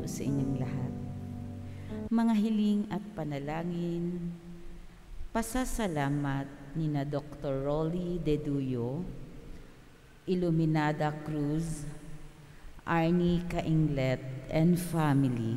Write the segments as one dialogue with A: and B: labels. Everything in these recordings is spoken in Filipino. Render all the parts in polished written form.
A: po sa inyong lahat. Mga hiling at panalangin, pasasalamat ni na Dr. Rolly Deduyo, Iluminada Cruz, Arnie Kainglet and family.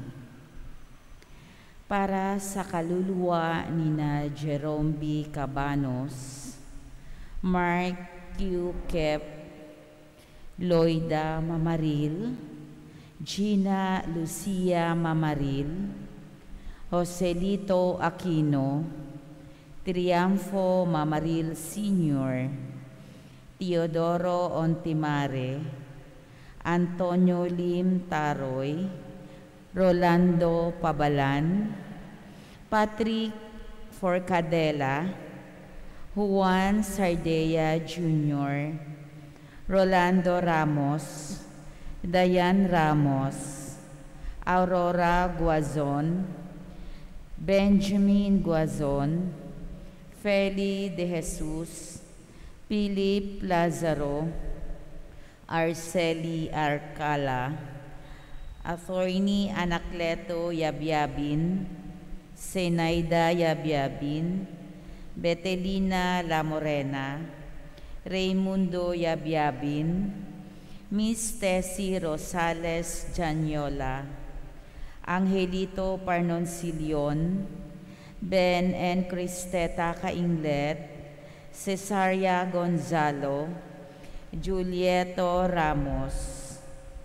A: Para sa kaluluwa ni na Jerome B. Cabanos, Mark Q. Kep, Loida Mamaril, Gina Lucia Mamaril, Joselito Aquino, Triunfo Mamaril Sr., Teodoro Ontimare, Antonio Lim Taroy, Rolando Pabalan, Patrick Forcadela, Juan Sardea Jr., Rolando Ramos, Dayan Ramos, Aurora Guazon, Benjamin Guazon, Feli De Jesus, Philip Lazaro, Arceli Arcala, Attorney Anacleto Yabyabin, Zenaida Yabyabin, Betelina La Morena, Raimundo Yabyabin, Miss Tessie Rosales Janyola, Angelito Parnoncilion, Ben and Cristeta Kainglet, Cesaria Gonzalo, Julieto Ramos.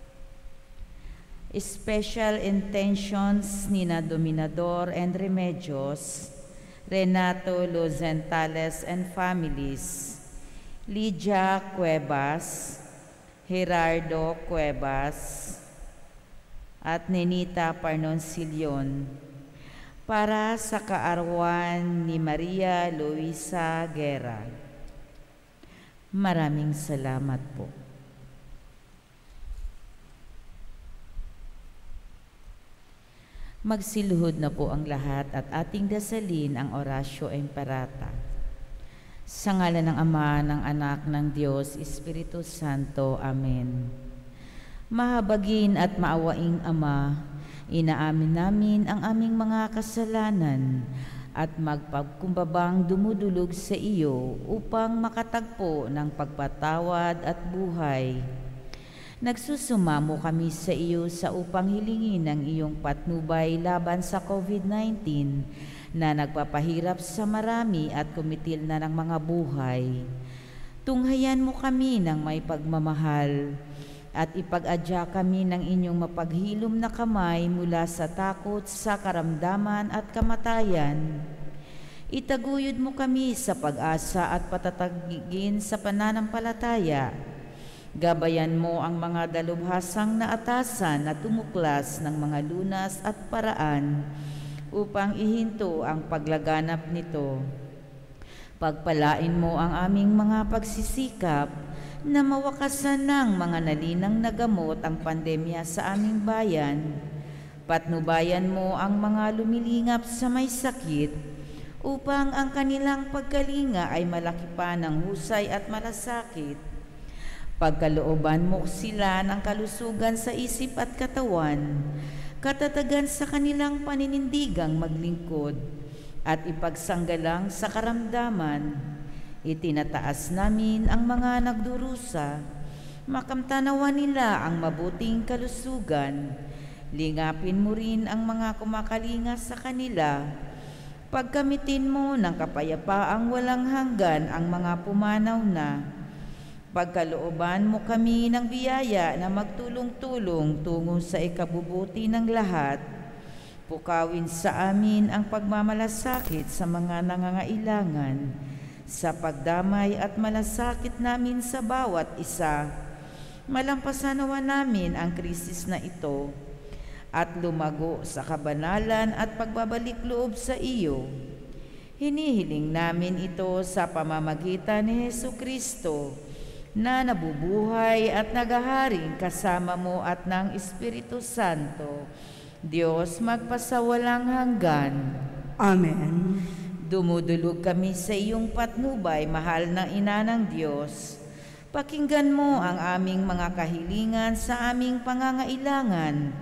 A: Special intentions ni na Dominador and Remedios, Renato Lozentales and families, Lydia Cuevas, Gerardo Cuevas, at Nenita Parnoncilion, para sa kaarawan ni Maria Luisa Guerra. Maraming salamat po. Magsiluhod na po ang lahat at ating dasalin ang Oratio Imperata. Sa ngalan ng Ama, ng Anak, ng Diyos, Espiritu Santo. Amen. Mahabagin at maawaing Ama, inaamin namin ang aming mga kasalanan at magpagkumbabang dumudulog sa iyo upang makatagpo ng pagpatawad at buhay. Nagsusumamo kami sa iyo sa upang hilingin ang iyong patnubay laban sa COVID-19 na nagpapahirap sa marami at kumitil na ng mga buhay. Tunghayan mo kami ng may pagmamahal at ipag-adya kami ng inyong mapaghilom na kamay mula sa takot, sa karamdaman at kamatayan. Itaguyod mo kami sa pag-asa at patatagin sa pananampalataya. Gabayan mo ang mga dalubhasang na atasan na tumuklas ng mga lunas at paraan upang ihinto ang paglaganap nito. Pagpalain mo ang aming mga pagsisikap na mawakasan ng mga nalinang na gamot ang pandemya sa aming bayan. Patnubayan mo ang mga lumilingap sa may sakit upang ang kanilang pagkalinga ay malaki pa ng husay at malasakit. Pagkalooban mo sila ng kalusugan sa isip at katawan, katatagan sa kanilang paninindigang maglingkod, at ipagsanggalang sa karamdaman. Itinataas namin ang mga nagdurusa, makamtanawan nila ang mabuting kalusugan. Lingapin mo rin ang mga kumakalinga sa kanila. Pagkamitin mo ng kapayapaang walang hanggan ang mga pumanaw na. Pagkalooban mo kami ng biyaya na magtulong-tulong tungo sa ikabubuti ng lahat. Pukawin sa amin ang pagmamalasakit sa mga nangangailangan, sa pagdamay at malasakit namin sa bawat isa. Malampasan nawa namin ang krisis na ito at lumago sa kabanalan at pagbabalik loob sa iyo. Hinihiling namin ito sa pamamagitan ni Jesucristo, na nabubuhay at nagaharing kasama mo at ng Espiritu Santo, Diyos magpasawalang hanggan.
B: Amen.
A: Dumudulog kami sa iyong patnubay, mahal na Ina ng Diyos. Pakinggan mo ang aming mga kahilingan sa aming pangangailangan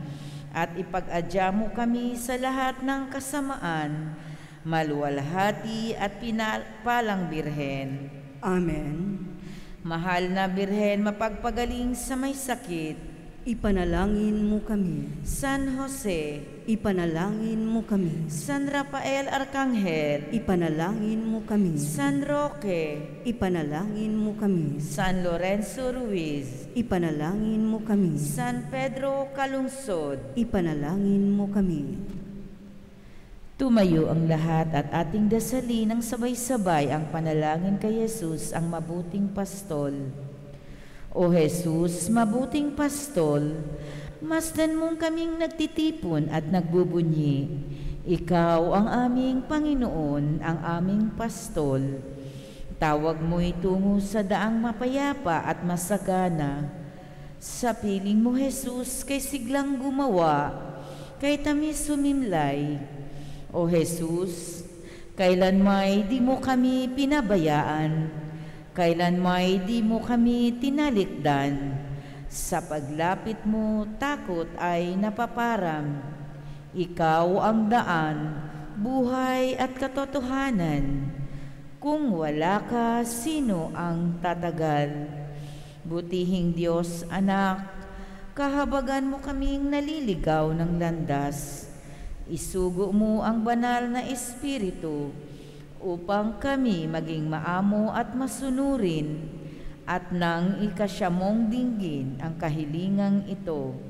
A: at ipag-adya mo kami sa lahat ng kasamaan, maluwalhati at pinapalang Birhen.
B: Amen.
A: Mahal na Birhen, mapagpagaling sa may sakit,
B: Ipanalangin mo kami.
A: San Jose,
B: Ipanalangin mo kami.
A: San Rafael Arcangel,
B: Ipanalangin mo kami.
A: San Roque,
B: Ipanalangin mo kami.
A: San Lorenzo Ruiz,
B: Ipanalangin mo kami.
A: San Pedro Calungsod.
B: Ipanalangin mo kami.
A: Tumayo ang lahat at ating dasalin ng sabay-sabay ang panalangin kay Jesus, ang mabuting pastol. O Jesus, mabuting pastol, masdan mong kaming nagtitipon at nagbubunyi. Ikaw ang aming Panginoon, ang aming pastol. Tawag mo'y tungo sa daang mapayapa at masagana. Sa piling mo, Jesus, kay siglang gumawa, kay tamis sumimlay. O Jesus, kailan may di mo kami pinabayaan, kailan may di mo kami tinalikdan. Sa paglapit mo, takot ay napaparam. Ikaw ang daan, buhay at katotohanan. Kung wala ka, sino ang tatagal? Butihing Diyos, anak, kahabagan mo kaming naliligaw ng landas. Isugo mo ang banal na Espiritu upang kami maging maamo at masunurin, at nang ikasyamong dinggin ang kahilingang ito.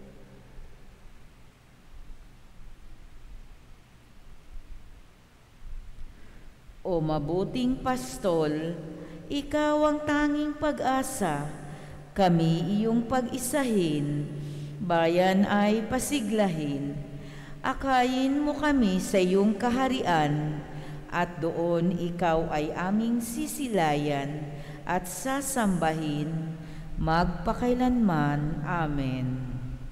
A: O mabuting pastol, ikaw ang tanging pag-asa, kami iyong pag-isahin, bayan ay pasiglahin. Akayin mo kami sa iyong kaharian, at doon ikaw ay aming sisilayan at sasambahin magpakailanman. Amen.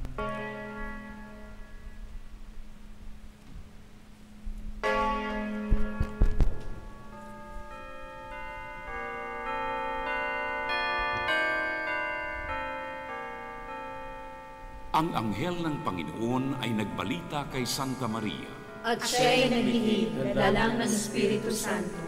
C: Ang anghel ng Panginoon ay nagbalita kay Santa Maria.
D: At siya'y naglihim dalang ng Espiritu Santo.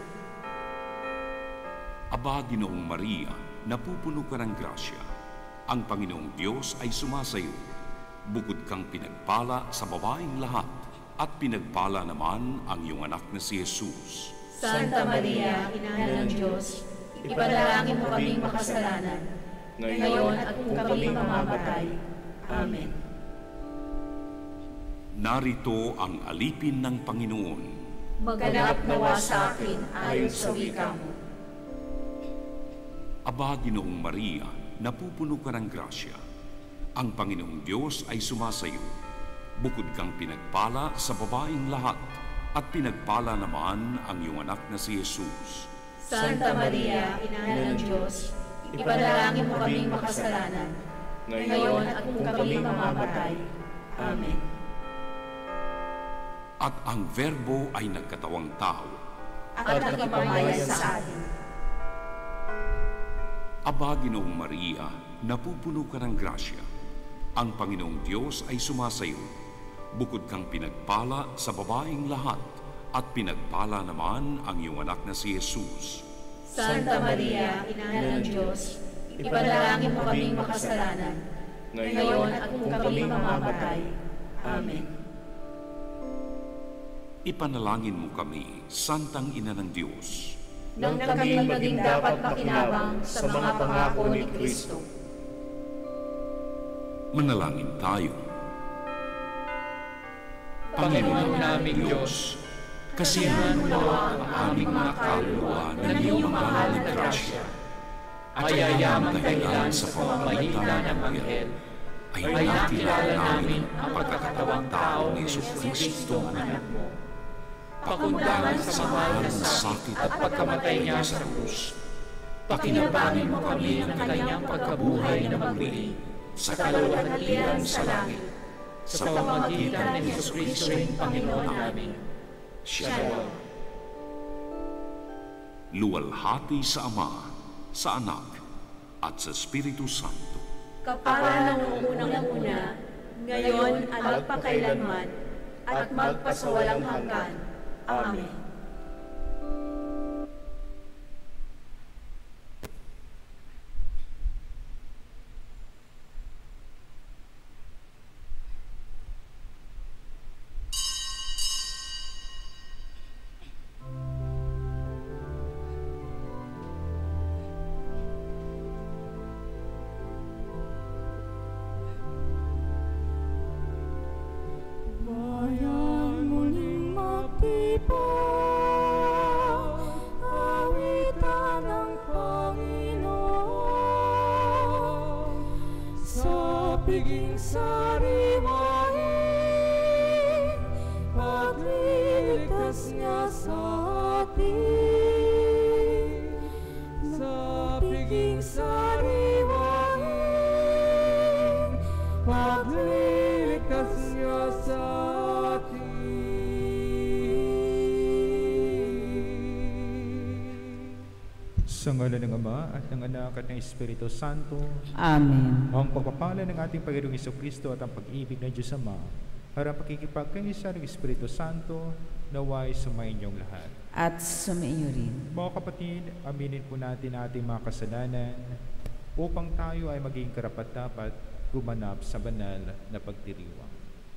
C: Aba, Ginoong Maria, napupuno ka ng grasya. Ang Panginoong Diyos ay sumasayo. Bukod kang pinagpala sa babaeng lahat, at pinagpala naman ang iyong anak na si Jesus.
D: Santa Maria, Ina ng Diyos, ipanalangin mo kaming makasalanan, ngayon at kung kami mamamatay. Amen.
C: Narito ang alipin ng Panginoon.
D: Maganap nawa sa akin ayon sa wika mo.
C: Aba, Ginoong Maria, napupuno ka ng grasya. Ang Panginoong Diyos ay sumasayo. Bukod kang pinagpala sa babaeng lahat, at pinagpala naman ang iyong anak na si Jesus.
D: Santa Maria, Ina ng Diyos, ipanalangin mo kaming makasalanan, ngayon at kung kami mamamatay. Amen.
C: At ang Verbo ay nagkatawang tao.
D: At nakipamayan sa atin.
C: Aba, Ginoong Maria, napupuno ka ng grasya. Ang Panginoong Diyos ay sumasayo. Bukod kang pinagpala sa babaeng lahat, at pinagpala naman ang iyong anak na si Jesus.
D: Santa Maria, Ina ng Diyos, ipanalangin mo kaming makasalanan, ngayon at kung kami mamamatay. Amen.
C: Ipanalangin mo kami, Santang Ina ng Diyos,
D: nang kami maging dapat makinabang sa mga pangako ni Kristo.
C: Manalangin tayo.
E: Panginoon naming Diyos, kasiyahan mo nawa ang aming mga kaluluwa ng iyong mahal na grasya. Ayayamang dahilan sa pamamagitan ng Anghel, ay nakilala namin ang pagkakatawang tao ni Jesucristo ang anak mo. Pakundangan sa mahal na sakit at pagkamatay niya sa krus, pakinabangan mo kami ng kanyang pagkabuhay na muli sa kaluwalhatian sa langit, sa pamamagitan ni Jesucristo ring Panginoon namin. Shalom.
C: Luwalhati sa Ama, sa Anak, at sa Espiritu Santo.
D: Kapara ng unang-una, ngayon at magpakailanman, at magpasawalang hanggan. Amen.
F: Bayang muling magtipon, awitan ng Panginoon. Sa piging sariwain, pagliligtas niya sa atin. Sa piging sariwain, pagliligtas niya sa atin.
G: Sa ngalan ng Ama at ng Anak at ng Espiritu Santo,
A: Amen.
G: ang pagpapala ng ating Panginoong Jesucristo at ang pag-ibig ng Diyos Ama, harap pakikipagkaisa ng Espiritu Santo, naway sumainyong lahat.
A: At sumainyo rin.
G: Mga kapatid, aminin po natin ating mga kasalanan upang tayo ay maging karapat-dapat gumanap sa banal na pagdiriwang.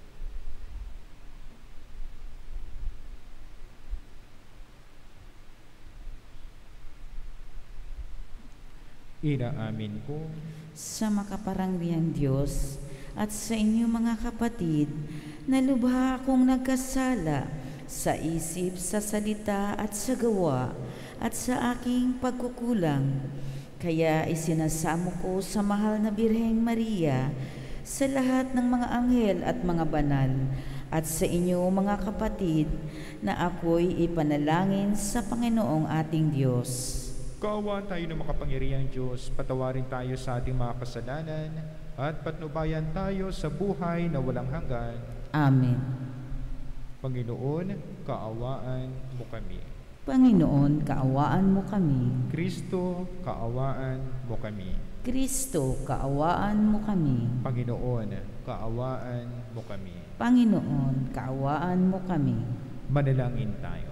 G: Inaamin ko
A: Sa makaparangyang Diyos at sa inyo mga kapatid, na lubha akong nagkasala sa isip, sa salita at sa gawa at sa aking pagkukulang. Kaya isinasamo ko sa mahal na Birheng Maria, sa lahat ng mga anghel at mga banal, at sa inyo mga kapatid, na ako'y ipanalangin sa Panginoong ating Diyos.
G: kaawaan tayo ng makapangyarihang Diyos, patawarin tayo sa ating mga kasalanan, at patnubayan tayo sa buhay na walang hanggan.
A: Amen.
G: Panginoon, kaawaan mo kami.
A: Panginoon, kaawaan mo kami.
G: Kristo, kaawaan mo kami.
A: Kristo, kaawaan mo kami.
G: Panginoon, kaawaan mo kami.
A: Panginoon, kaawaan mo kami.
G: Manalangin tayo.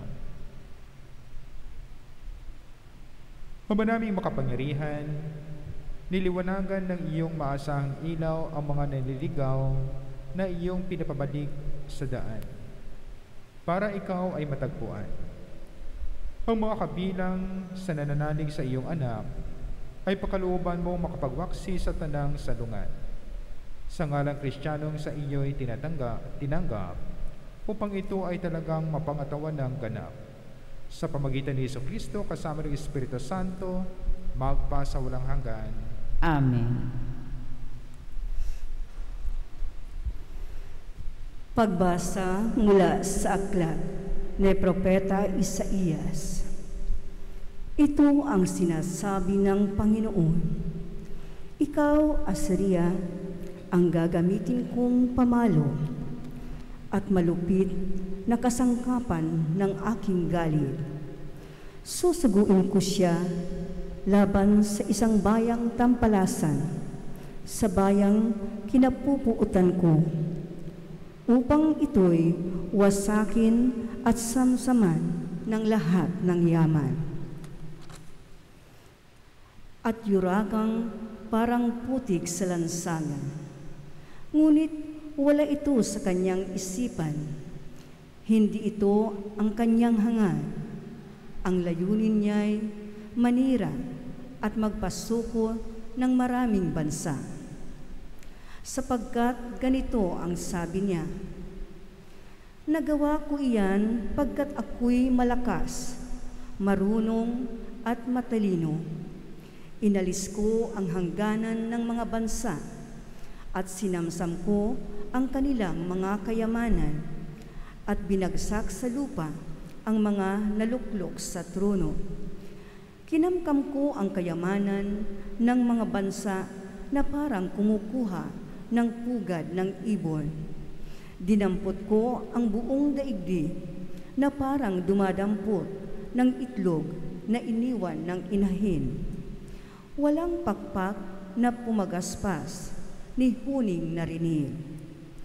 G: Ama naming makapangyarihan, niliwanagan ng iyong maasahang ilaw ang mga naliligaw na iyong pinapabalik sa daan, para ikaw ay matagpuan. Ang mga kabilang sa nananalig sa iyong anak ay pakalooban mo makapagwaksi sa tanang salungan. Sa ngalang Kristiyanong sa iyo'y tinanggap, upang ito ay talagang mapangatawan ng ganap. Sa pamagitan ni Jesucristo kasama ng Espiritu Santo, magpa sa walang hanggan.
A: Amen.
B: Pagbasa mula sa aklat ni Propeta Isaías. Ito ang sinasabi ng Panginoon: Ikaw, Assyria, ang gagamitin kong pamalo at malupit na kasangkapan ng aking galit. Susuguin ko siya laban sa isang bayang tampalasan, sa bayang kinapupuutan ko, upang ito'y wasakin at samsaman ng lahat ng yaman. At yurakang parang putik sa lansangan, ngunit wala ito sa kanyang isipan. Hindi ito ang kanyang hangad. Ang layunin niya'y manira at magpasuko ng maraming bansa. Sapagkat ganito ang sabi niya: Nagawa ko iyan pagkat ako'y malakas, marunong at matalino. Inalis ko ang hangganan ng mga bansa at sinamsam ko ang kanilang mga kayamanan at binagsak sa lupa ang mga naluklok sa trono. Kinamkam ko ang kayamanan ng mga bansa na parang kumukuha ng pugad ng ibon. Dinampot ko ang buong daigdig na parang dumadampot ng itlog na iniwan ng inahin. Walang pakpak na pumagaspas, ni huning narinig.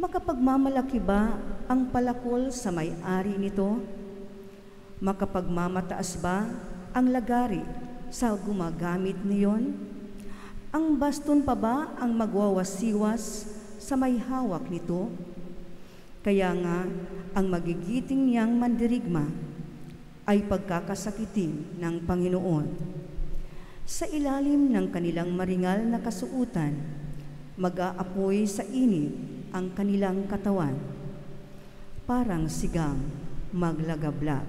B: Makapagmamalaki ba ang palakol sa may-ari nito? Makapagmamataas ba ang lagari sa gumagamit niyon? Ang baston pa ba ang magwawasiwas sa may hawak nito? Kaya nga, ang magigiting niyang mandirigma ay pagkakasakitin ng Panginoon. Sa ilalim ng kanilang maringal na kasuutan, mag-aapoy sa init ang kanilang katawan. Parang sigang maglagablag.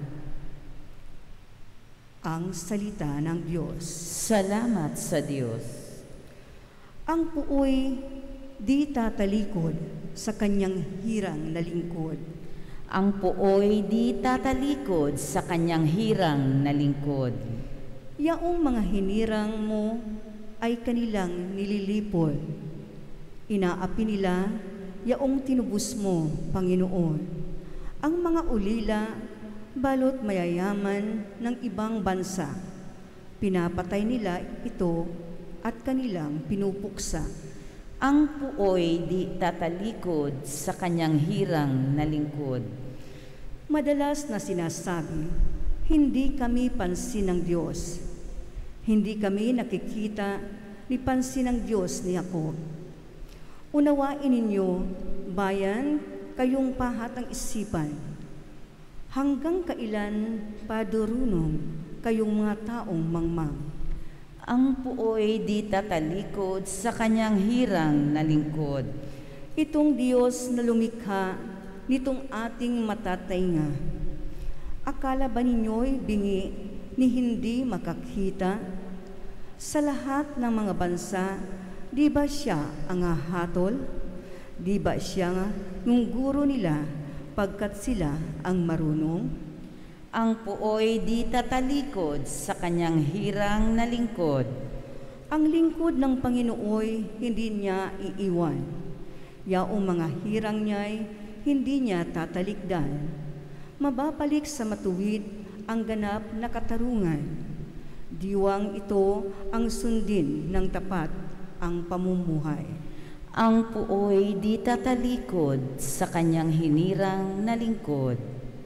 B: Ang salita ng Diyos.
A: Salamat sa Diyos.
B: Ang puoy di tatalikod sa kanyang hirang na lingkod.
A: Ang puoy di tatalikod sa kanyang hirang na lingkod.
B: Yaong mga hinirang mo ay kanilang nililipol. Inaapi nila yaong tinubos mo, Panginoon. Ang mga ulila, balot mayayaman ng ibang bansa. Pinapatay nila ito at kanilang pinupuksa.
A: Ang puoy di tatalikod sa kanyang hirang na lingkod.
B: Madalas na sinasabi, hindi kami pansin ng Diyos. Hindi kami nakikita ni pansin ng Diyos ni Jacob. Unawain ninyo, bayan, kayong pahat ng isipan. Hanggang kailan padurunong kayong mga taong mangmang.
A: Ang puoy di tatalikod sa kanyang hirang na lingkod.
B: Itong Diyos na lumikha nitong ating matatainga. Akala ba ninyo'y bingi ni hindi makakita? Sa lahat ng mga bansa, di ba siya ang hahatol? Di ba siya yung guro nila pagkat sila ang marunong?
A: Ang puoy di tatalikod sa kanyang hirang na lingkod.
B: Ang lingkod ng Panginooy hindi niya iiwan. Yaong mga hirang niya'y hindi niya tatalikdan. Mababalik sa matuwid ang ganap na katarungan. Diwang ito ang sundin ng tapat ang pamumuhay.
A: Ang puoy di tatalikod sa kanyang hinirang na lingkod.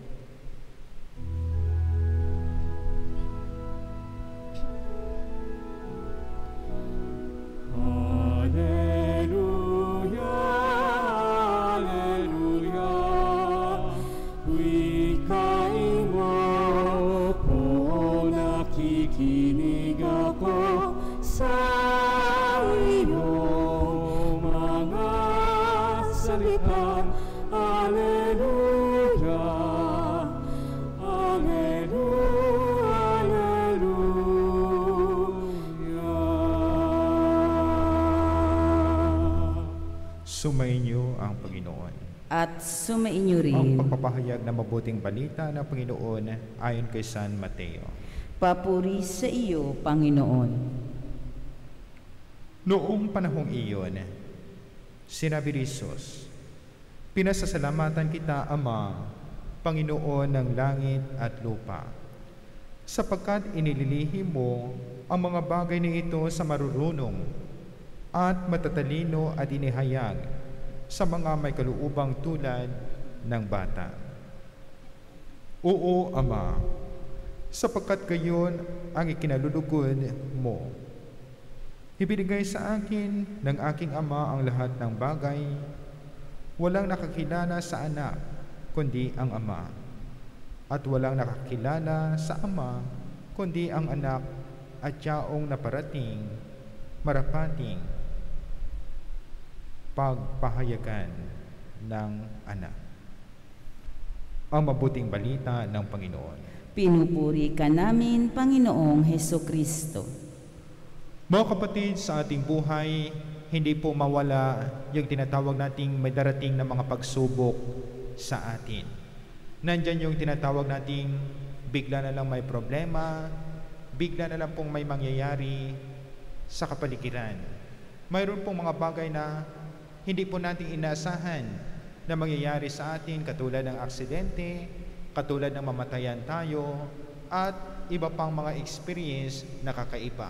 G: Sumainyo ang Panginoon.
A: At sumainyo rin.
G: Ang pagpapahayag ng mabuting balita ng Panginoon ayon kay San Mateo.
A: Papuri sa iyo, Panginoon.
G: Noong panahong iyon, sinabi ni Jesus, "Pinasasalamatan kita, Ama, Panginoon ng langit at lupa, sapagkat inililihim mo ang mga bagay na ito sa marurunong at matatalino at inihayag sa mga may kaluubang tulad ng bata. Oo, Ama, sapagkat gayon ang ikinalulugod mo. Ibinigay sa akin ng aking Ama ang lahat ng bagay. Walang nakakilala sa anak, kundi ang Ama. At walang nakakilala sa Ama, kundi ang anak at yaong naparating, marapating, pagpahayagan ng anak." Ang mabuting balita ng Panginoon.
A: Pinupuri ka namin, Panginoong Hesukristo.
G: Mga kapatid, sa ating buhay, hindi po mawala yung tinatawag nating may darating na mga pagsubok sa atin. Nandyan yung tinatawag nating bigla na lang may problema, bigla na lang pong may mangyayari sa kapaligiran. Mayroon pong mga bagay na hindi po natin inaasahan na mangyayari sa atin, katulad ng aksidente, katulad ng mamatayan tayo, at iba pang mga experience na kakaiba.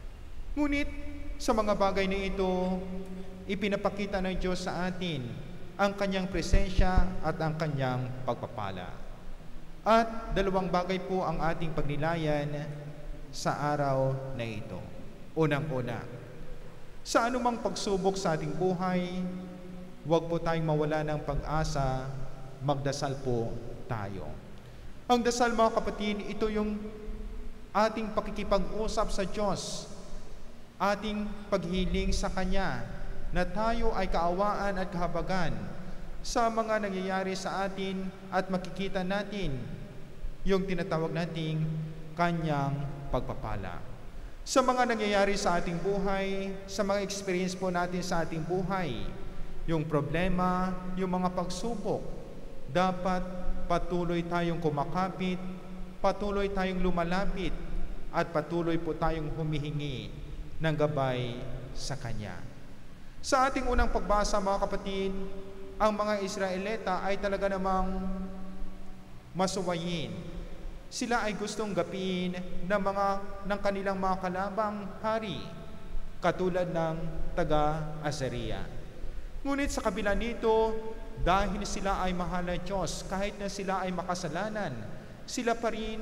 G: Ngunit sa mga bagay na ito, ipinapakita ng Diyos sa atin ang kanyang presensya at ang kanyang pagpapala. At dalawang bagay po ang ating pagnilayan sa araw na ito. Unang-una, sa anumang pagsubok sa ating buhay, huwag po tayong mawala ng pag-asa, magdasal po tayo. Ang dasal, mga kapatid, ito yung ating pakikipag-usap sa Diyos, ating paghiling sa Kanya, na tayo ay kaawaan at kahabagan sa mga nangyayari sa atin at makikita natin yung tinatawag nating Kanyang pagpapala. Sa mga nangyayari sa ating buhay, sa mga experience po natin sa ating buhay, yung problema, yung mga pagsubok, dapat patuloy tayong kumakapit, patuloy tayong lumalapit, at patuloy po tayong humihingi ng gabay sa Kanya. Sa ating unang pagbasa, mga kapatid, ang mga Israelita ay talaga namang masuwayin. Sila ay gustong gapiin ng kanilang mga kalabang hari, katulad ng taga-Azaria. Ngunit sa kabila nito, dahil sila ay mahal na Diyos, kahit na sila ay makasalanan, sila pa rin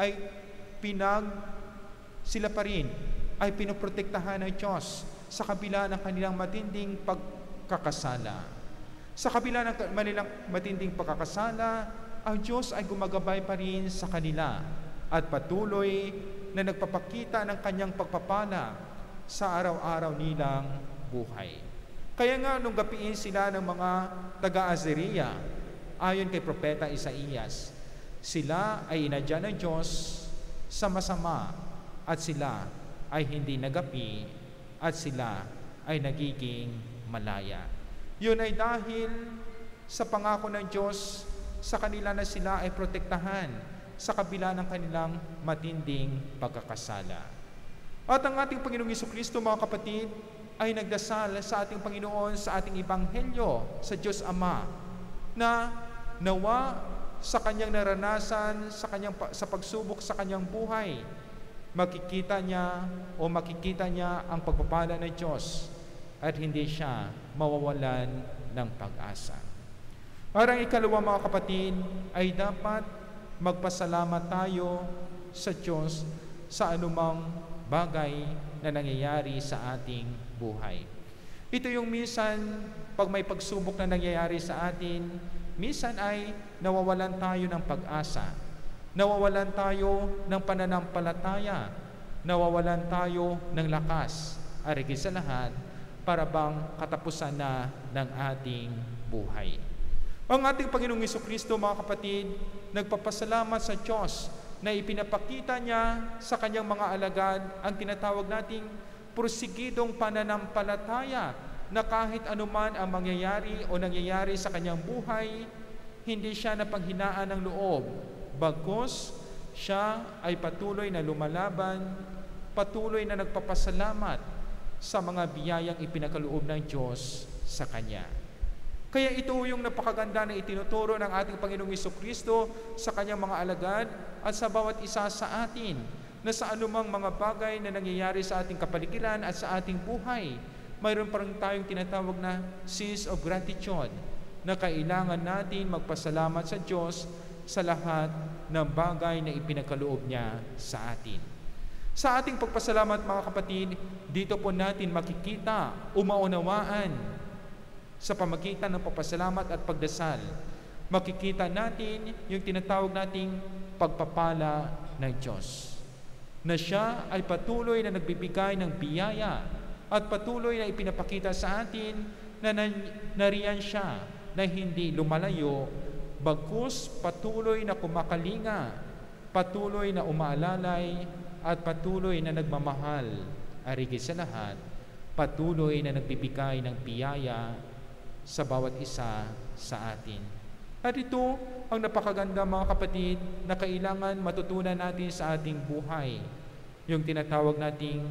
G: ay pinoprotektahan ng Diyos sa kabila ng kanilang matinding pagkakasala. Sa kabila ng kanilang matinding pagkakasala, ang Diyos ay gumagabay pa rin sa kanila at patuloy na nagpapakita ng kanyang pagpapala sa araw-araw nilang buhay. Kaya nga nung gapiin sila ng mga taga-Azaria, ayon kay Propeta Isaías, sila ay inadya ng Diyos sa masama at sila ay hindi nagapi at sila ay nagiging malaya. Yun ay dahil sa pangako ng Diyos sa kanila na sila ay protektahan sa kabila ng kanilang matinding pagkakasala. At ang ating Panginoong Jesucristo, mga kapatid, ay nagdasal sa ating Panginoon sa ating Ebanghelyo sa Diyos Ama na nawa sa kanyang naranasan, sa pagsubok sa kanyang buhay, makikita niya ang pagpapala ng Diyos at hindi siya mawawalan ng pag-asa. Parang ikalawa, mga kapatid, ay dapat magpasalamat tayo sa Diyos sa anumang bagay na nangyayari sa ating buhay. Ito yung minsan, pag may pagsubok na nangyayari sa atin, minsan ay nawawalan tayo ng pag-asa, nawawalan tayo ng pananampalataya, nawawalan tayo ng lakas, at higit sa lahat, para bang katapusan na ng ating buhay. Ang ating Panginoong Jesucristo, mga kapatid, nagpapasalamat sa Diyos na ipinapakita niya sa kanyang mga alagad ang tinatawag nating porsigidong pananampalataya na kahit anuman ang mangyayari o nangyayari sa kanyang buhay, hindi siya napanghinaan ng loob. Bagkus, siya ay patuloy na lumalaban, patuloy na nagpapasalamat sa mga biyayang ipinakaloob ng Diyos sa kanya. Kaya ito yung napakaganda na itinuturo ng ating Panginoong Jesucristo sa kanyang mga alagad at sa bawat isa sa atin, na sa anumang mga bagay na nangyayari sa ating kapaligiran at sa ating buhay, mayroon pa rin tayong tinatawag na sense of gratitude, na kailangan natin magpasalamat sa Diyos sa lahat ng bagay na ipinakaloob niya sa atin. Sa ating pagpasalamat, mga kapatid, dito po natin makikita, umaunawaan, sa pamagitan ng pagpasalamat at pagdasal, makikita natin yung tinatawag nating pagpapala ng Diyos, na siya ay patuloy na nagbibigay ng biyaya at patuloy na ipinapakita sa atin na nariyan siya, na hindi lumalayo, bagkus patuloy na kumakalinga, patuloy na umaalalay, at patuloy na nagmamahal, at higit sa lahat, patuloy na nagbibigay ng biyaya sa bawat isa sa atin. At ito ang napakaganda, mga kapatid, na kailangan matutunan natin sa ating buhay, yung tinatawag nating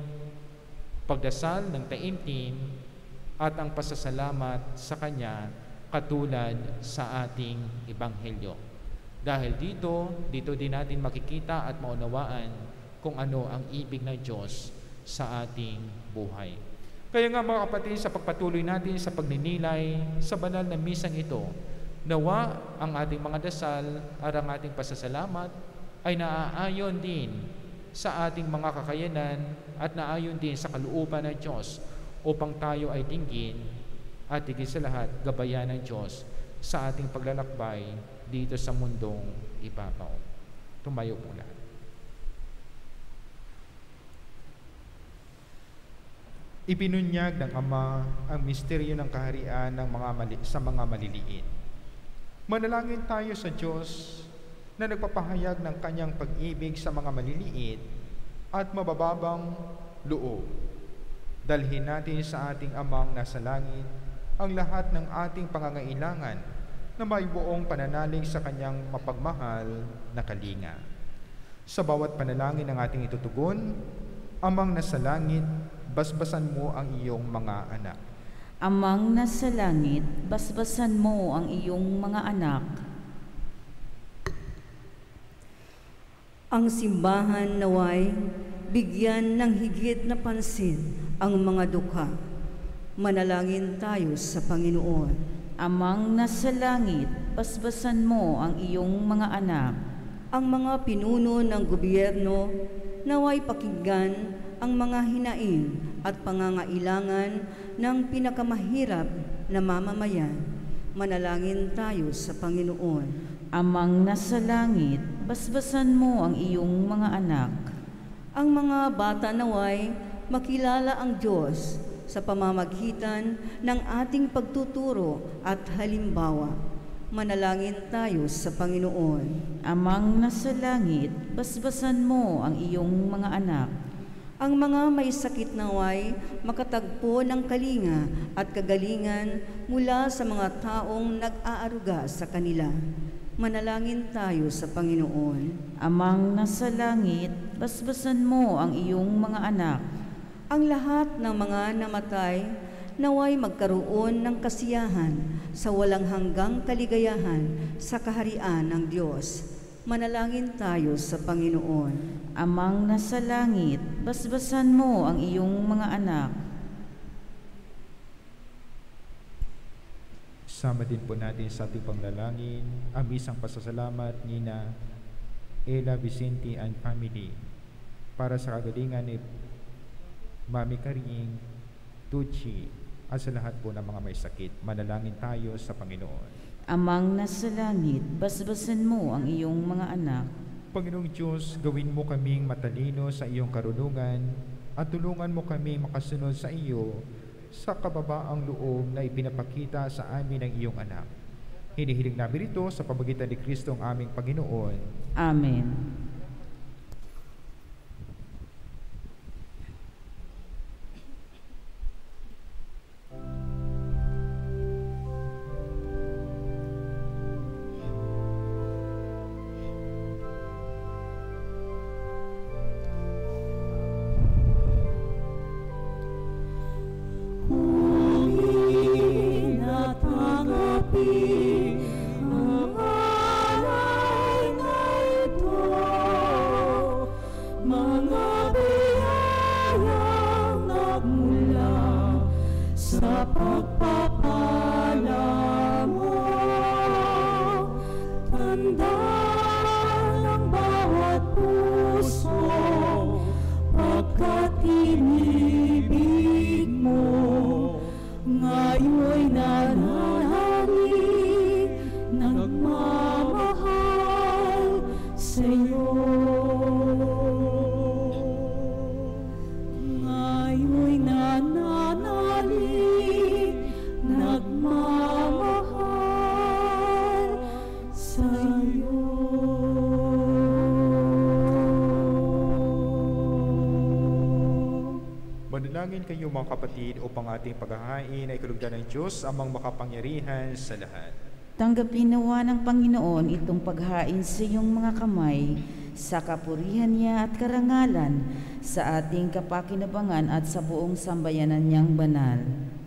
G: pagdasal ng taimtim at ang pasasalamat sa Kanya, katulad sa ating Ebanghelyo. Dahil dito din natin makikita at maunawaan kung ano ang ibig ng Diyos sa ating buhay. Kaya nga mga kapatid, sa pagpatuloy natin sa pagninilay sa banal na misang ito, nawa ang ating mga dasal at ang ating pasasalamat ay naaayon din sa ating mga kakayanan at naayon din sa kalooban ng Diyos upang tayo ay dinggin at higit sa lahat gabayan ng Diyos sa ating paglalakbay dito sa mundong ibabaw. Tumayo po lahat. Ipinunyag ng Ama ang misteryo ng kaharian ng sa mga maliliit. Manalangin tayo sa Diyos na nagpapahayag ng kanyang pag-ibig sa mga maliliit at mabababang loob. Dalhin natin sa ating Amang nasa langit ang lahat ng ating pangangailangan na may buong pananalig sa kanyang mapagmahal na kalinga. Sa bawat panalangin ng ating itutugon, Amang nasa langit, basbasan mo ang iyong mga anak.
A: Amang nasa langit, basbasan mo ang iyong mga anak.
B: Ang simbahan naway bigyan ng higit na pansin ang mga dukha. Manalangin tayo sa Panginoon.
A: Amang nasa langit, basbasan mo ang iyong mga anak.
B: Ang mga pinuno ng gobyerno naway pakinggan ang mga hinaing at pangangailangan ng pinakamahirap na mamamayan. Manalangin tayo sa Panginoon.
A: Amang nasa langit, basbasan mo ang iyong mga anak.
B: Ang mga bata naway makilala ang Diyos sa pamamagitan ng ating pagtuturo at halimbawa. Manalangin tayo sa Panginoon.
A: Amang nasa langit, basbasan mo ang iyong mga anak.
B: Ang mga may sakit naway makatagpo ng kalinga at kagalingan mula sa mga taong nag-aaruga sa kanila. Manalangin tayo sa Panginoon.
A: Amang nasa langit, basbasan mo ang iyong mga anak.
B: Ang lahat ng mga namatay naway magkaroon ng kasiyahan sa walang hanggang kaligayahan sa kaharian ng Diyos. Manalangin tayo sa Panginoon.
A: Amang nasa langit, basbasan mo ang iyong mga anak.
G: Sama din po natin sa ating panglalangin ang isang pasasalamat ni na Ella Vicente and family para sa kagalingan ni Mami Karing, Tucci at sa lahat po ng mga may sakit. Manalangin tayo sa Panginoon.
A: Amang nasa langit, basbasan mo ang iyong mga anak.
G: Panginoong Diyos, gawin mo kaming matalino sa iyong karunungan at tulungan mo kami makasunod sa iyo sa kababaang loob na ipinapakita sa amin ng iyong anak. Hinihiling namin ito sa pamamagitan ni Kristo ang aming Panginoon.
A: Amen.
G: Manalangin kayo mga kapatid upang ating paghahain ay kalugdan ng Diyos amang makapangyarihan sa lahat.
A: Tanggapin nawa ng Panginoon itong paghain sa iyong mga kamay, sa kapurihan niya at karangalan, sa ating kapakinabangan at sa buong sambayanan niyang banal.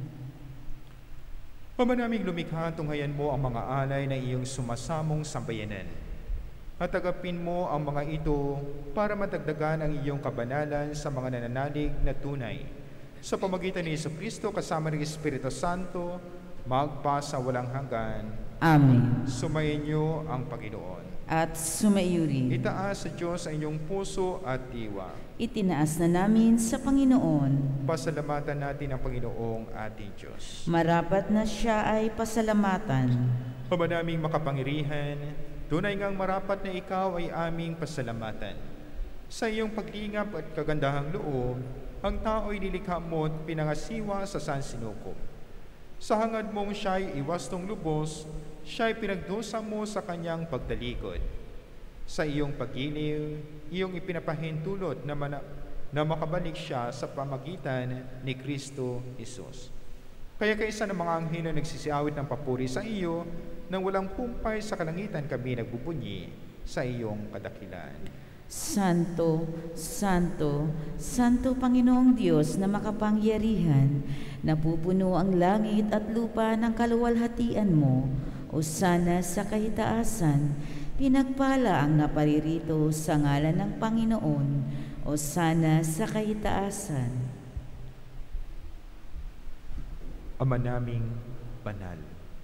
G: Ama naming lumikha, tunghayan mo ang mga alay na iyong sumasamong sambayanan. At tagapin mo ang mga ito para matagdagan ang iyong kabanalan sa mga nananalig na tunay sa pamagitan ni Jesucristo kasama ng Espiritu Santo, magpa sa walang hanggan.
A: Amen.
G: Sumayin niyo ang Panginoon.
A: At sumaiyo rin.
G: Itaas sa Diyos ang inyong puso at diwa.
A: Itinaas na namin sa Panginoon.
G: Pasalamatan natin ang Panginoong ating Diyos.
A: Marapat na siya ay pasalamatan.
G: Ama naming makapangyarihan, tunay ngang marapat na ikaw ay aming pasalamatan. Sa iyong paglingap at kagandahang loob, ang tao'y nilikha mo at pinangasiwa sa sansinukob. Sa hangad mong siya'y iwastong lubos, siya'y pinagdusa mo sa kanyang pagtalikod. Sa iyong pagiliw, iyong ipinapahintulot na makabalik siya sa pamagitan ni Kristo Jesus. Kaya kaisa ng mga anghel na nagsisiawit ng papuri sa iyo, nang walang pumpay sa kalangitan kami nagbubunyi sa iyong kadakilan.
A: Santo, Santo, Santo Panginoong Diyos na makapangyarihan, napupuno ang langit at lupa ng kaluwalhatian mo, o sana sa kahitaasan, pinagpala ang naparirito sa ngalan ng Panginoon, o sana sa kahitaasan.
G: Ama naming banal,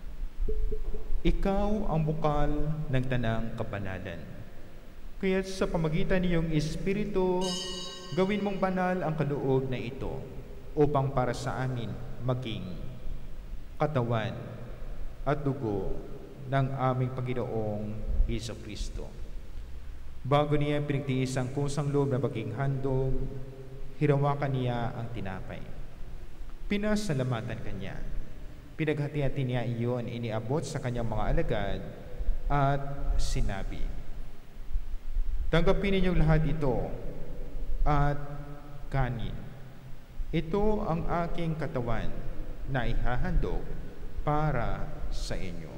G: ikaw ang bukal ng tanang kabanalan. Kaya sa pamagitan niyong Espiritu, gawin mong banal ang kaloob na ito upang para sa amin maging katawan at dugo ng aming Panginoong Jesucristo. Bago niya pinagtiis ang kusang loob na maging handog, hirawakan niya ang tinapay. Pinasalamatan kanya. Pinaghati-hati niya iyon, iniabot sa kanyang mga alagad at sinabi, tanggapin ninyong lahat ito at kanin. Ito ang aking katawan na ihahandog para sa inyo.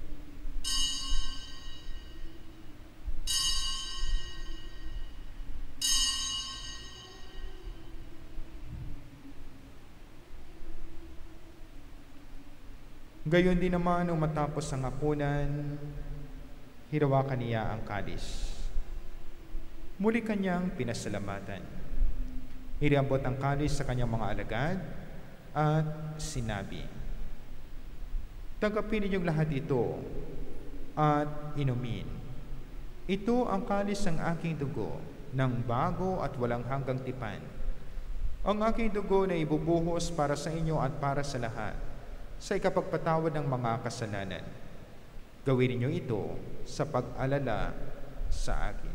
G: Gayon din naman nung matapos ang hapunan, hirawakan niya ang kalis. Muli kanyang pinasalamatan. Iniabot ang kalis sa kanyang mga alagad at sinabi, tanggapin ninyong lahat ito at inumin. Ito ang kalis ng aking dugo ng bago at walang hanggang tipan. Ang aking dugo na ibubuhos para sa inyo at para sa lahat sa ikapagpatawad ng mga kasalanan. Gawin ninyo ito sa pag-alala sa akin.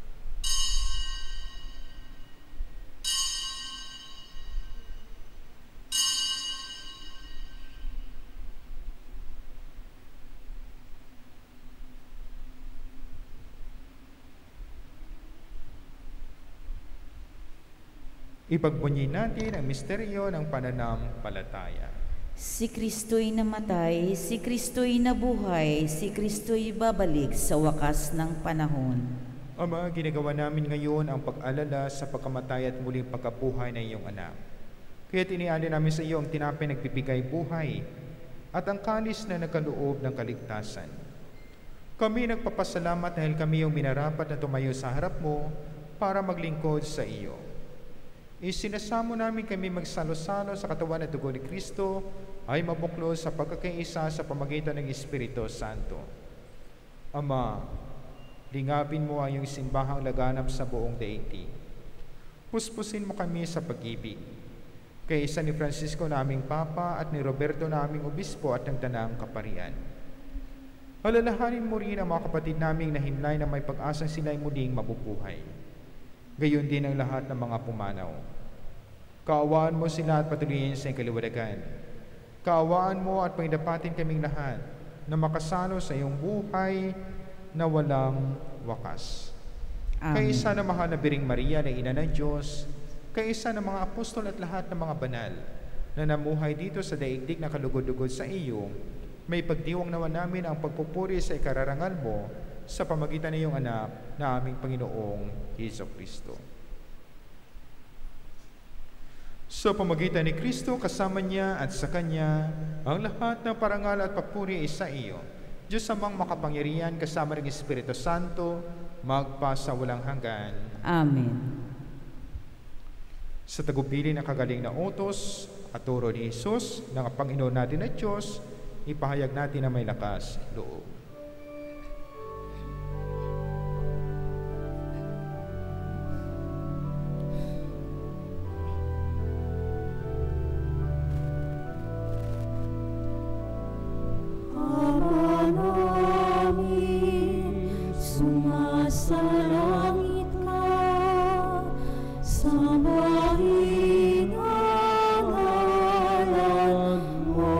G: Ipagbunyi natin ang misteryo ng pananampalataya.
A: Si Kristo'y namatay, si Kristo'y nabuhay, si Kristo'y babalik sa wakas ng panahon.
G: Ama, ginagawa namin ngayon ang pag-alala sa pagkamatay at muling pagkabuhay ng iyong anak. Kaya't inialin namin sa iyo ang tinapay nagbibigay buhay at ang kalis na nagkaloob ng kaligtasan. Kami nagpapasalamat dahil kami yung minarapat na tumayo sa harap mo para maglingkod sa iyo. Isinasamo namin kami magsalo-salo sa katawan at dugo ni Kristo ay mabuklos sa pagkakaisa sa pamagitan ng Espiritu Santo. Ama, lingapin mo ang iyong simbahang laganap sa buong daigdig. Puspusin mo kami sa pag-ibig. Kaisa ni Francisco naming Papa at ni Roberto naming Obispo at ng Tanang Kaparian. Alalahanin mo rin ang mga kapatid naming nahimlay na may pag-asang sila'y muling mabubuhay. Gayon din ang lahat ng mga pumanaw. Kaawaan mo sila at patuloyin sa kaliwanagan. Kaawaan mo at pangdapatin kaming lahat na makasalo sa iyong buhay na walang wakas. Kaisa ng mahal na Biring Maria na Ina ng Diyos, kaisa ng mga apostol at lahat ng mga banal na namuhay dito sa daigdig na kalugod-lugod sa iyo, may pagdiwang naman namin ang pagpupuri sa ikararangal mo sa pamagitan ng iyong anak na aming Panginoong Jesucristo. Sa pamagitan ni Kristo, kasama niya at sa Kanya, ang lahat ng parangal at papuri ay sa iyo. Diyos amang makapangyarihan, kasama ng Espiritu Santo, magpa sa walang hanggan.
A: Amen.
G: Sa tagubilin ng kagaling na utos at turo ni Jesus ng Panginoon natin at Diyos, ipahayag natin na may lakas loob.
F: Sumasalangit ka, sambahin ang ngalan mo,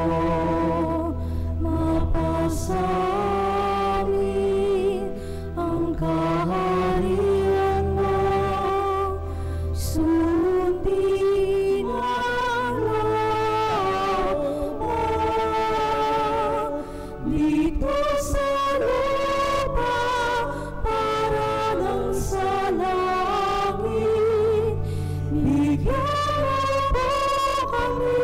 F: mapasamin ang kaharian mo, sundin ang law mo, dito sa lupa para lang sa langit, bigyan mo po kami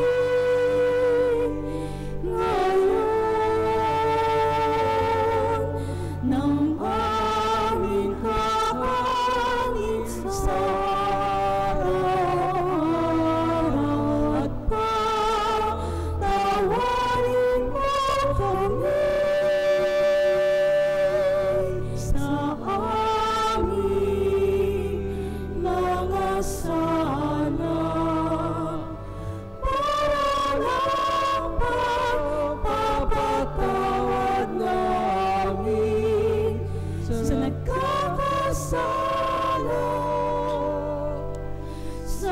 F: ngayon ng aming kakanin sa araw-araw at patawarin mo kami sa aming mga sala, para lang pagpapatawad namin sa nagkakasala sa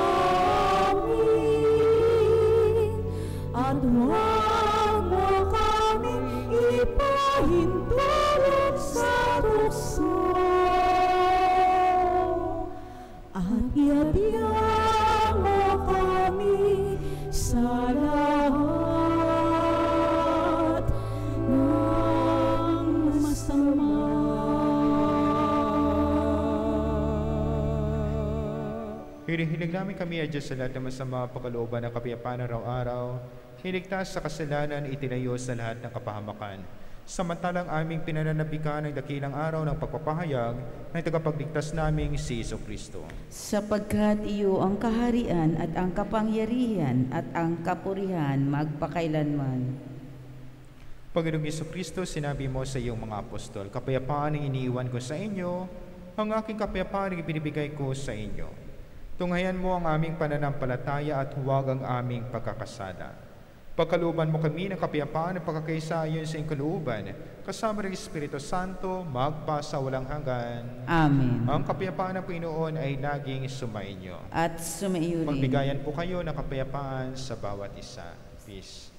F: amin, at huwag mo kaming ipahintulot sa tukso, at iabiyang mo kami sa lahat ng masama.
G: Hinihiling namin kami, O Diyos, sa lahat ng masama pagkalooban ng kapayapaan araw-araw, hiligtas sa kasalanan, itinayo sa lahat ng kapahamakan. Samantalang aming pinananabikan ng dakilang araw ng pagpapahayag ng tagapagligtas naming si Jesucristo.
A: Sapagkat iyo ang kaharian at ang kapangyarihan at ang kapurihan magpakailanman.
G: Panginoong Jesucristo, sinabi mo sa iyong mga apostol, kapayapaan ang iniiwan ko sa inyo, ang aking kapayapaan ang ibinibigay ko sa inyo. Tunghayan mo ang aming pananampalataya at huwag ang aming pagkakasala. Pagkalooban mo kami ng kapayapaan at pagkakaisa ayon sa iyong kalooban, kasama ng Espiritu Santo, magpa sa walang hanggan.
A: Amen.
G: Ang kapayapaan ng Panginoon ay laging sumainyo.
A: At sumaiyo rin.
G: Magbigayan po kayo ng kapayapaan sa bawat isa. Peace.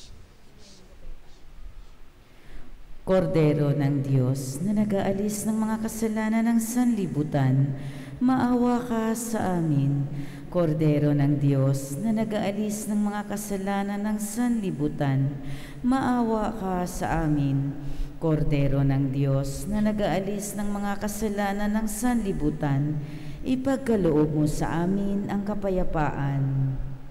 A: Kordero ng Diyos na nag-aalis ng mga kasalanan ng sanlibutan, maawa ka sa amin. Kordero ng Diyos na nag-aalis ng mga kasalanan ng sanlibutan, maawa ka sa amin. Kordero ng Diyos na nag-aalis ng mga kasalanan ng sanlibutan, ipagkaloob mo sa amin ang kapayapaan.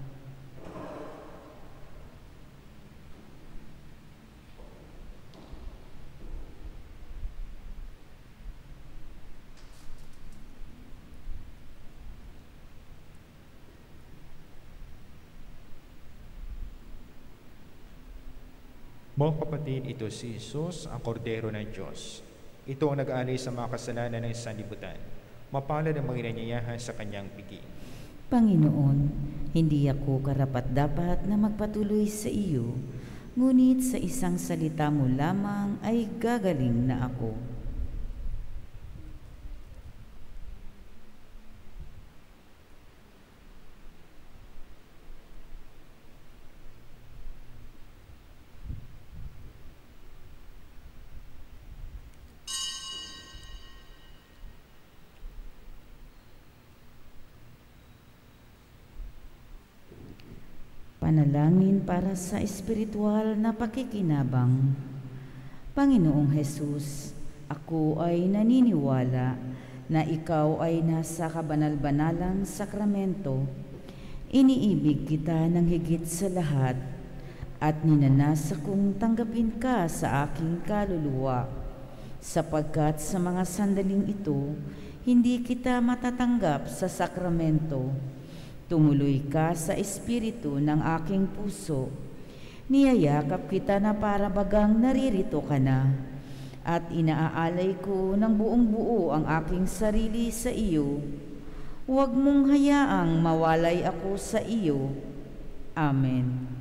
G: Mga kapatid, ito si Jesus, ang Kordero ng Diyos. Ito ang nag-aalis sa mga kasalanan ng sanlibutan. Mapalad ang mga inanyayahan sa kanyang pigi.
A: Panginoon, hindi ako karapat-dapat na magpatuloy sa iyo, ngunit sa isang salita mo lamang ay gagaling na ako. Panalangin para sa espiritual na pakikinabang. Panginoong Hesus, ako ay naniniwala na ikaw ay nasa kabanal-banalang sakramento. Iniibig kita ng higit sa lahat at ninanasa kong tanggapin ka sa aking kaluluwa, sapagkat sa mga sandaling ito, hindi kita matatanggap sa sakramento. Tumuloy ka sa espiritu ng aking puso. Niyayakap kita na para bagang naririto ka na, at inaalay ko ng buong buo ang aking sarili sa iyo. Huwag mong hayaang mawalay ako sa iyo. Amen.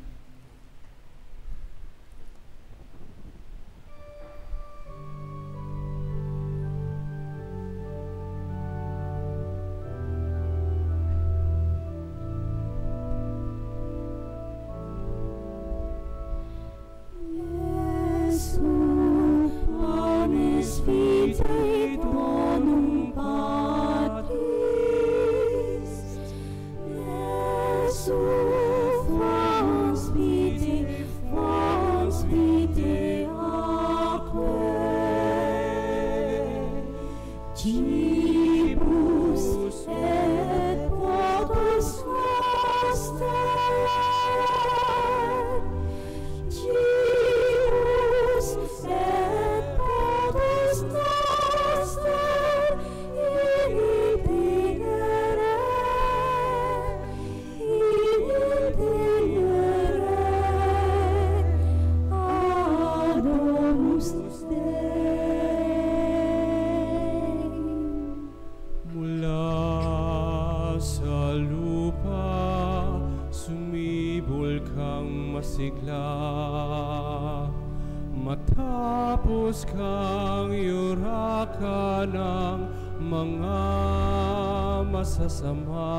H: Matapos kang yurakan ng mga masasama,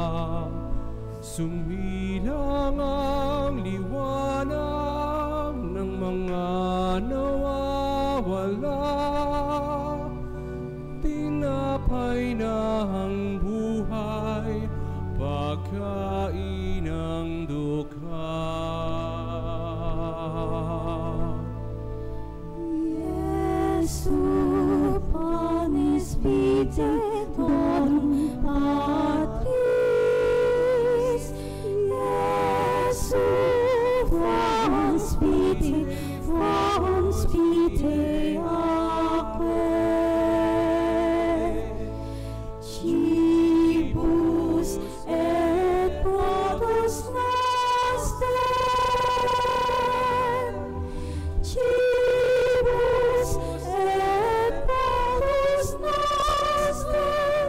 H: sumilang ang liwanag ng mga nawawala. Tinapay na ang buhay, pagkain ng dukha.
F: Don Patris, Jesu, Fons Vitae aquae, Cibus et potus noster, Cibus et potus noster,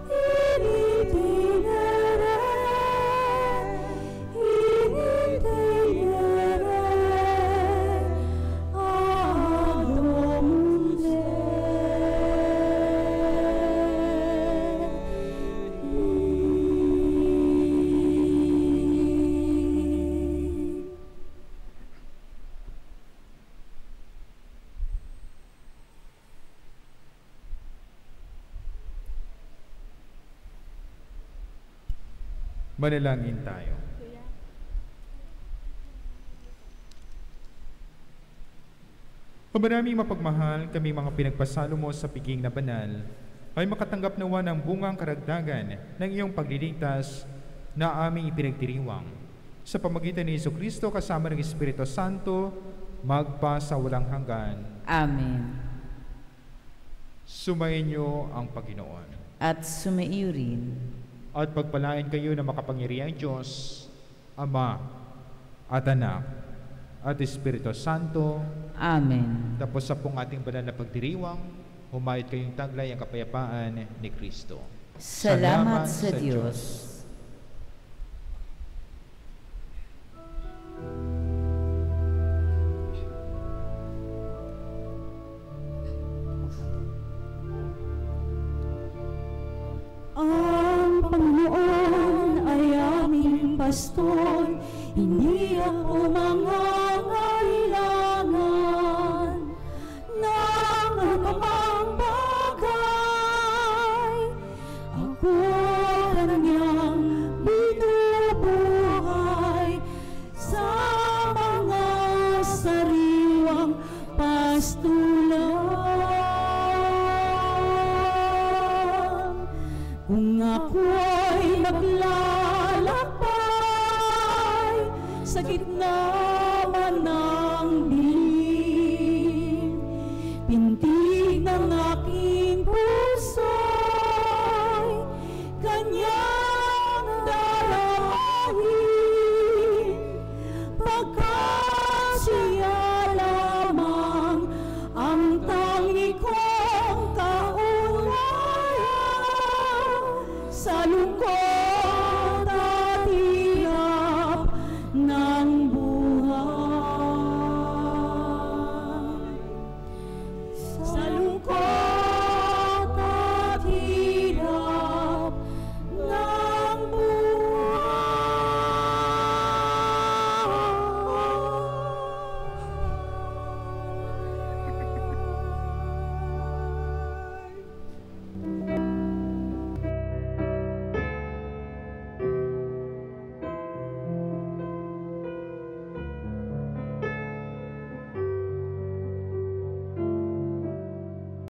G: Manalangin tayo. Maraming mapagmahal, kami mga pinagpasalo mo sa piging na banal, ay makatanggap nawa ng bungang karagdagan ng iyong pagliligtas na aming ipinagdiriwang. Sa pamagitan ni Jesucristo kasama ng Espiritu Santo, magpa sa walang hanggan.
A: Amen.
G: Sumayin niyo ang Panginoon.
A: At sumaiyo rin.
G: At pagpalain kayo ng makapangyarihang Diyos, Ama at Anak at Espiritu Santo.
A: Amen.
G: Tapos sa pong ating banal na pagdiriwang, humayat kayong taglay ang kapayapaan ni Kristo.
A: Salamat sa Diyos.
F: Ang Panginoon ay aming pastor, hindi ako mangangailangan ng anumang bagay. Ako kanyang binubuhay sa mga sariwang pastulan. Kung ako